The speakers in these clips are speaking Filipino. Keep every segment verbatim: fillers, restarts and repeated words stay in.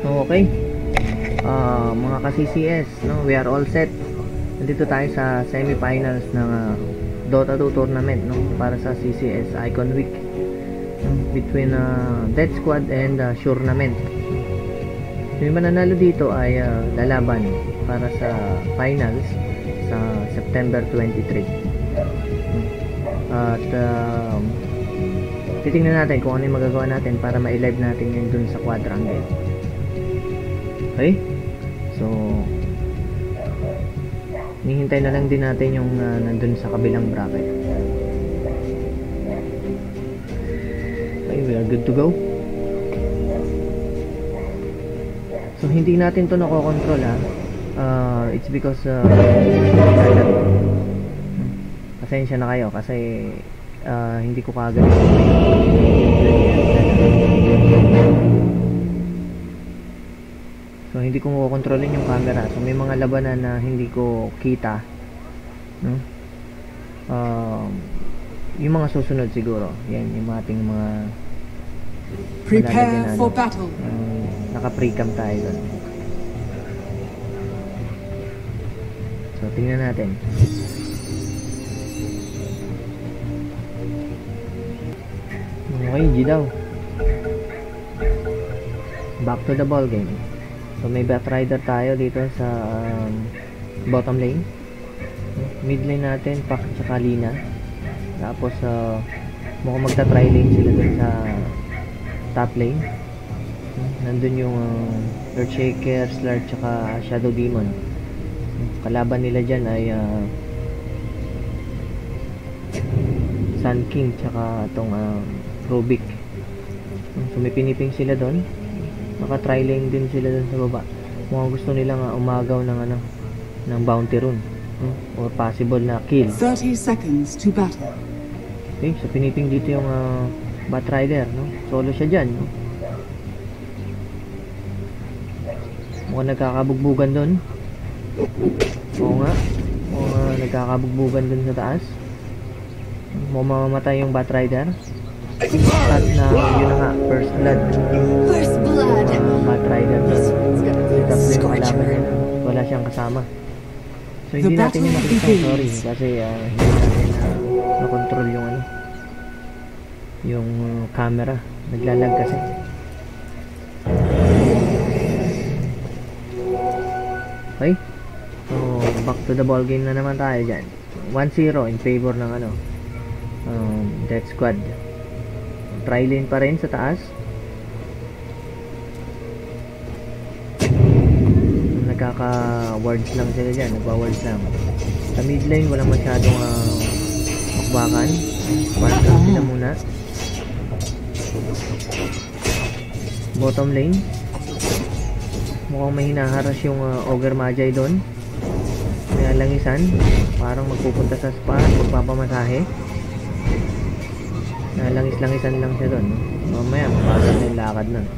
Okay. Uh, mga ka-C C S, no, we are all set. Nandito tayo sa semi-finals ng uh, Dota two tournament, no, para sa C C S Icon Week, no, between uh, Death Squad and uh, Tournament. Yung mananalo dito ay uh, lalaban para sa finals sa September twenty-third. At uh, titingnan natin kung ano yung magagawa natin para ma-live natin yun dun sa quadrangle. Okay? So, hihintay na lang din natin yung uh, nandun sa kabilang bracket. Okay, we are good to go. So, hindi natin to nakokontrol, ha. Uh, it's because uh, pasensya na kayo kasi uh, hindi ko kagad so hindi ko makokontrolin yung camera, so may mga labanan na hindi ko kita, no? Uh, yung mga susunod siguro yan yung ating mga prepare for battle. Um, naka-precam tayo doon. So tingnan natin. Okay, G daw. Back to the ball game. So may Batrider tayo dito sa um, bottom lane. Mid lane natin, Pac at Lina. Tapos uh, mukhang magta-try lane sila dun sa top lane. Nandun yung uh, Earthshaker, Slurge at Shadow Demon. Kalaban nila dyan ay uh, Sun King tsaka itong uh, Rubik. So may piniping sila doon. Naka-try lane din sila doon sa baba. Mukhang gusto nila nga umagaw ng ano, ng bounty rune, hmm? or possible na kill. thirty seconds to battle. Okay, so piniping dito yung uh, Batrider, no? Solo siya dyan, no? Mukhang nagkakabugbugan doon. Oo nga. Mukhang uh, nagkakabugbugan doon sa taas. Mukhang mamamatay yung Batrider. At na yun na nga, first blood. First blood. Uh, Batrider na. Tapos yung kalaban niya, wala siyang kasama. So hindi natin yung makita, sorry. Kasi uh, hindi natin uh, na-control yung ano, yung uh, camera. Naglalag kasi. Okay. So back to the ball game na naman tayo dyan. one zero in favor ng ano, um, Death Squad. Try lane pa rin sa taas. Nagkaka-wards lang sila dyan. Nagwa-wards lang. Sa mid lane walang masyadong uh, makbakan. Wards lang sila muna. Bottom lane mukhang may hinaharas yung uh, Ogre Magi doon. May alangisan. Parang magpupunta sa spa. Magpapamasahe. Nalangis-langisan lang siya doon, no? Mamaya mabagal na yung lakad nun.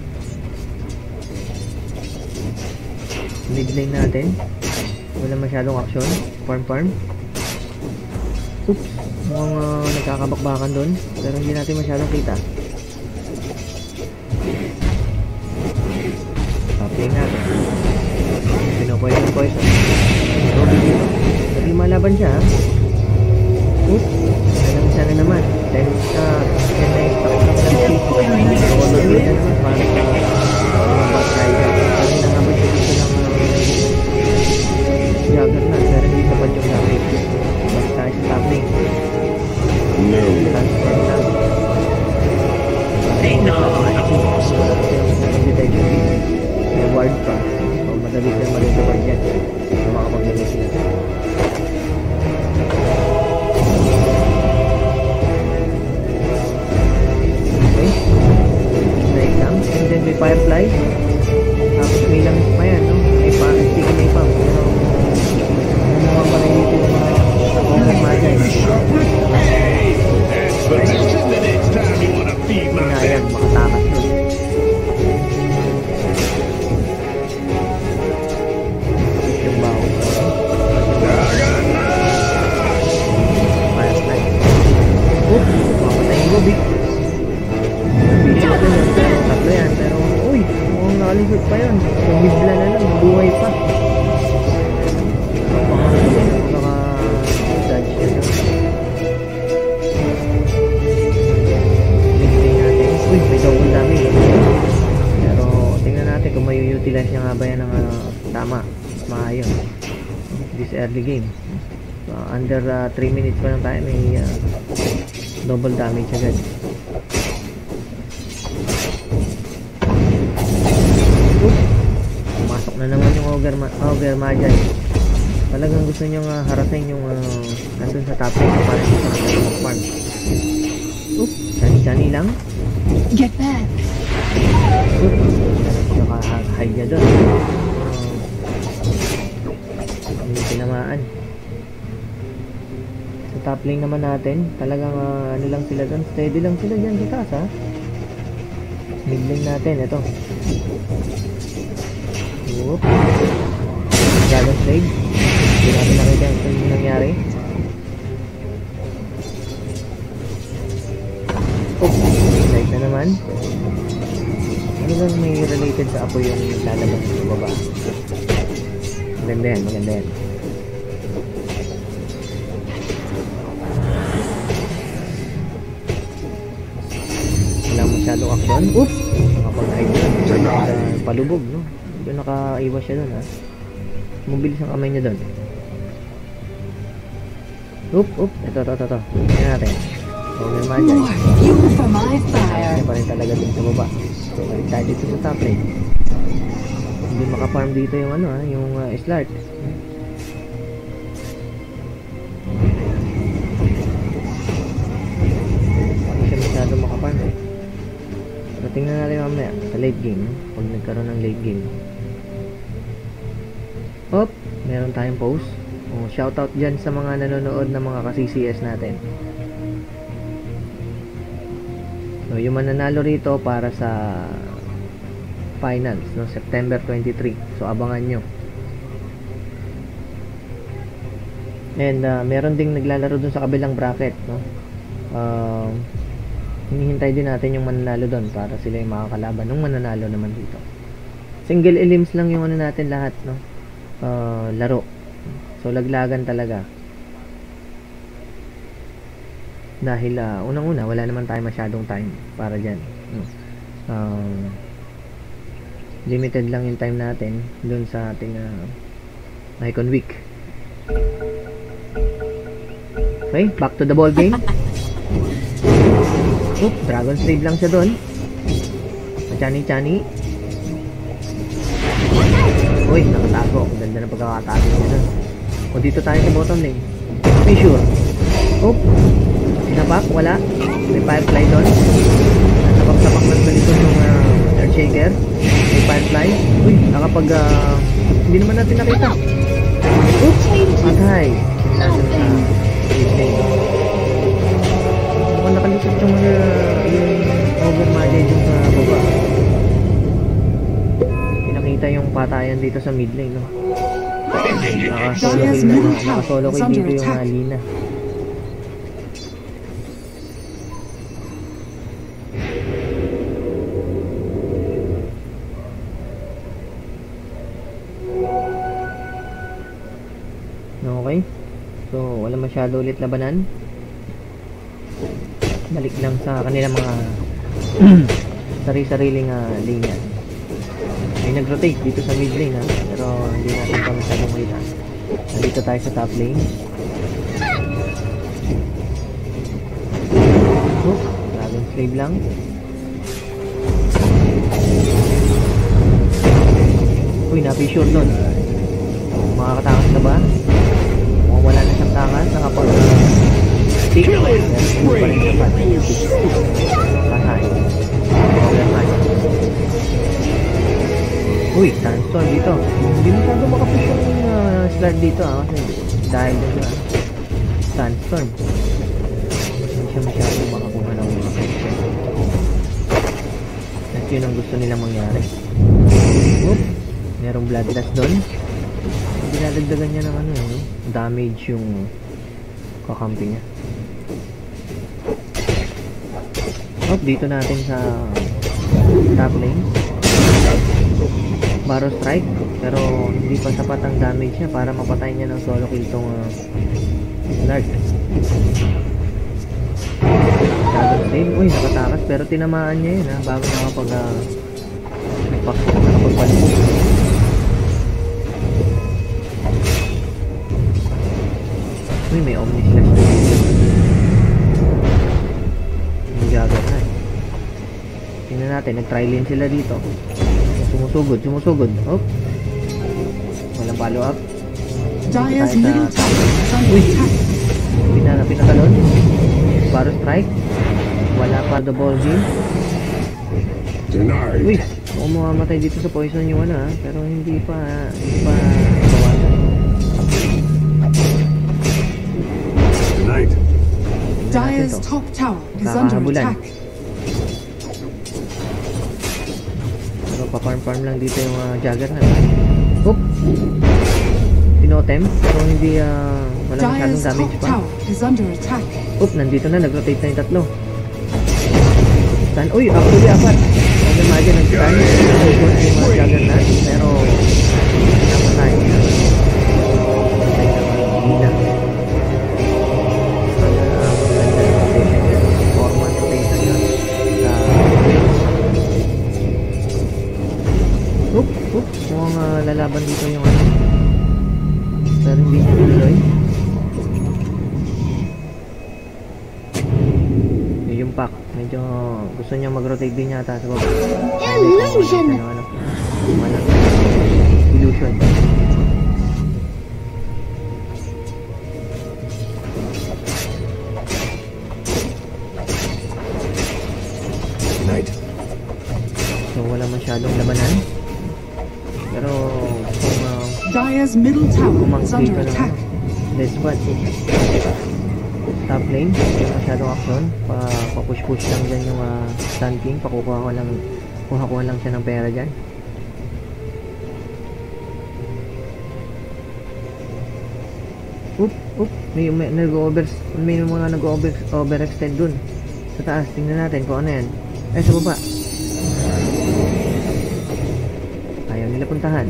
Mid lane natin wala masyadong action. Farm farm. Oops, mukhang uh, nagkakabakbakan doon pero hindi natin masyadong kita. Top lane natin pinopoison poison. Robby dito hindi malaban siya, ha? Oops, nalangisan na naman. Then sa yan na yung stock ng P C. Color wheel na naman para sa mga Batrider. Kasi nangabot siya dito ng uh, Juggernaut pero hindi sapat yung damage. Basta tayo sa top lane. Transfer lang. May ward pa. So madali sila ma-recover dyan. So makapag-lagay sila. And then may Firefly. Tapos may langis pa yan, no? May pa-sticky na ipang. Pero naman pa rin dito yung mga Ogre Magi. Pinayag, makatakas doon. Yung baho. Firefly. Oops, mapatay yung Rubik. Tatlo yan, pero uy, mukhang nakalisod pa yun. Bumibla na lang, buhay pa. Naka-dodge na lang. Lintay natin. Uy, may double damage. Pero tingnan natin kung may utilize niya nga ba yan ng uh, tama. Maayos. This early game. So, under three uh, minutes pa lang tayo, may uh, double damage agad. Pumasok na naman yung Ogre, ma Ogre Magi. Talagang gusto nyo uh, harasin yung uh, nandun sa top lane para sa mga farm. Oop, chani-chani lang. Get back. Oop, naka-hide niya doon. Hindi tinamaan. Sa top lane naman natin, talagang uh, ano lang sila doon, steady lang sila dyan sa taas ha. Mid lane natin, ito. Oop. Dragon Slave. Hindi natin nakita yung nangyari. Oop. Light na naman. Ano lang may related sa apoy yung lalabas sa baba. Maganda yan, maganda yan. Wala masyadong action. Oop! Nakapag-hide yun. Uh, palubog, no? Doon nakaiwas siya doon, ha? Mabilis ang kamay niya doon. Oop, oop. Ito, ito, ito, ito. Tingnan natin. Ogre Magi. Kaya pa rin talaga dun sa baba. So, balik tayo dito sa top lane. Hindi makafarm dito yung ano, ha? Yung uh, Slart. Hindi siya masyado makafarm, eh. Pero tingnan natin mamaya sa late game, pag nagkaroon ng late game. Hop, meron tayong post. Oh, shoutout dyan sa mga nanonood ng mga ka-C C S natin. So, yung mananalo rito para sa finals, no, September twenty-three. So, abangan nyo. And uh, meron ding naglalaro dun sa kabilang bracket, no. Uh, hinihintay din natin yung mananalo dun para sila yung makakalaban nung mananalo naman dito. Single elims lang yung ano natin lahat, no. Uh, laro. So laglagan talaga. Dahil uh, unang-una wala naman tayo masyadong time para diyan. No? Um, limited lang yung time natin dun sa ating uh, Icon Week. Okay, back to the ball game. Oop, Dragon Slave lang siya dun. Chani-chani. Uy, nakatago. Ang ganda ng pagkakatago niya dun. O dito tayo sa bottom lane. Be sure. Oop. Sinapak, wala. May Firefly doon. Nasapak-sapak lang sa dito ng uh, Earthshaker. May Firefly. Uy, nakapag uh, hindi naman natin nakita. Oop. Patay. Natin sa late lane. Mukhang nakalisot yung uh, yung Ogre Magi dun sa baba. Pinakita yung patayan dito sa mid lane, no? Nakasolo kay na, nakasolo kay dito yung uh, Lina. Okay. So, wala masyado ulit labanan. Balik lang sa kanilang mga sari-sariling uh, lane yan. May nag-rotate dito sa mid lane, ha? Pero hindi natin pa masyadong makita. Nandito tayo sa top lane. Oh, Dragon Slave lang. Uy, napi-sure doon. Makakatakas na ba? Mukhang wala na siyang takas. Nakapag uh, stick. Pero hindi pa rin sapat. Patay. Ogre Magi. Uy, Sandstorm dito. Hindi masyado makapush yung uh, slot dito, ah, kasi dahil dun sa Sandstorm. Hindi siya masyado makakuha ng mga push. At yun ang gusto nilang mangyari. Oop, merong Bloodlust doon. Dinadagdagan niya ng ano, eh, damage yung kakampi niya. Oop, dito natin sa top lane. Barrow Strike, pero hindi pa sapat ang damage niya para mapatay niya ng solo kill tong uh, Snark. Shadow Slave, uy nakatakas pero tinamaan niya yun ha, bago nakapag uh, nakapagpalit. Uy may Omni Slash na yung Jagger na eh. Tingnan natin, nag-try lane sila dito. Sumusugod, sumusugod. Oh. Walang follow up. Dire's middle tower is under attack. Pinaka pinatalon. Barrow Strike. Wala pa the ball game. Denied. Uy, mukhang mamamatay dito sa poison yung ano ha. Pero hindi pa, hindi pa bawasan. Denied. Dire's top tower is under Kakahabulan. attack. Pero pa-farm-farm lang dito yung uh, Jagger na. Oop! Pinotem, pero hindi uh, wala masyadong Dire's top damage pa. tower is under attack. Oop, nandito na, nag-rotate na yung tatlo. Stun, uy, actually apat. Huwag imagine, nag-stun. Nag-stun yung mga Jagger na, pero napatay. Napatay na mga Lina. Oop, oop, mukhang uh, lalaban dito yung ano. Pero hindi niya tuloy. Yung pack, medyo gusto niya mag-rotate din yata sa baba. Illusion! Ano, ano, illusion. Night. So wala masyadong labanan. Pero kung uh, Dire's middle tower is kumangkay under ka attack. ng dead squad, top lane, hindi masyadong action. Pa, pa-push-push lang dyan yung uh, Sun King. Pakukuha ko lang, kuha-kuha lang siya ng pera dyan. Oop, oop, may, may nag-over, may mga nag-over, overextend dun. Sa taas, tingnan natin kung ano yan. Eh, sa baba. Ayaw nila puntahan.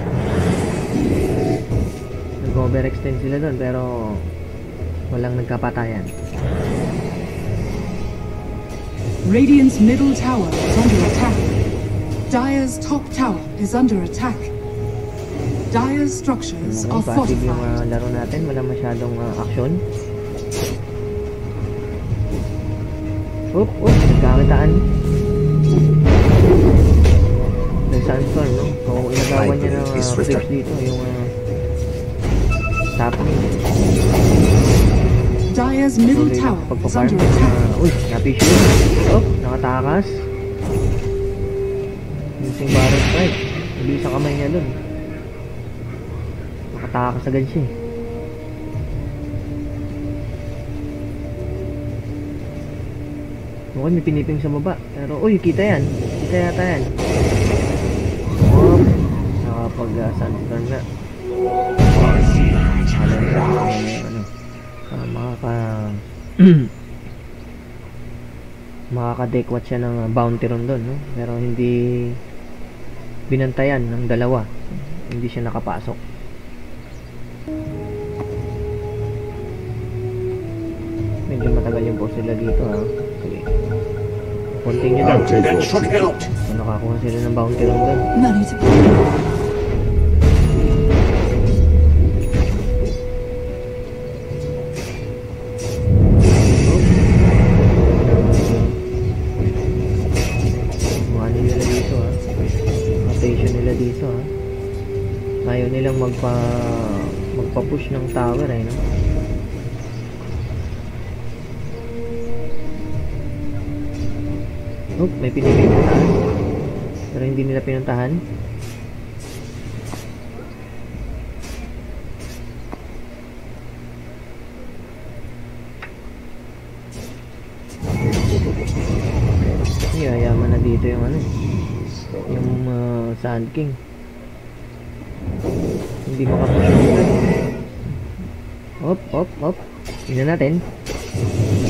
Nag-overextend sila dun, pero walang nagkapatayan. Radiant's middle tower is under attack. Dire's top tower is under attack. Dire's structures are Mukhang passive yung fortified. uh, laro natin, wala masyadong uh, action. Oop, oop, nagkakitaan. Nag-sandstorm, no? So, inagawan niya ng uh, flips dito, yung uh, top lane. Dire's middle So, tower is pagpa-farm, under attack. uh, uy, napisyo. Oh, nakatakas. Using Barrow Strike. Hindi sa kamay niya dun. Nakatakas agad siya eh. Okay, may piniping sa baba. Pero, uy, kita yan. Kita yata yan. Oh, nakapag-sandstorm na. Alam na, ano, uh, makaka... makaka-deckwat siya ng uh, bounty ron doon, no? Pero hindi binantayan ng dalawa. Hindi siya nakapasok. Medyo matagal yung pause sila dito, ha? Sige. Continue down. Out and extra help. So, nakakuha sila ng bounty ron doon. Money to pay. Dito ha. Ayaw nilang magpa magpa-push ng tower eh, no? Oh, may pinipintahan. Pero hindi nila pinuntahan. Yayaman na dito yung ano, yung uh, Sand King. Hindi makapush. Op, op, op. Tingnan natin.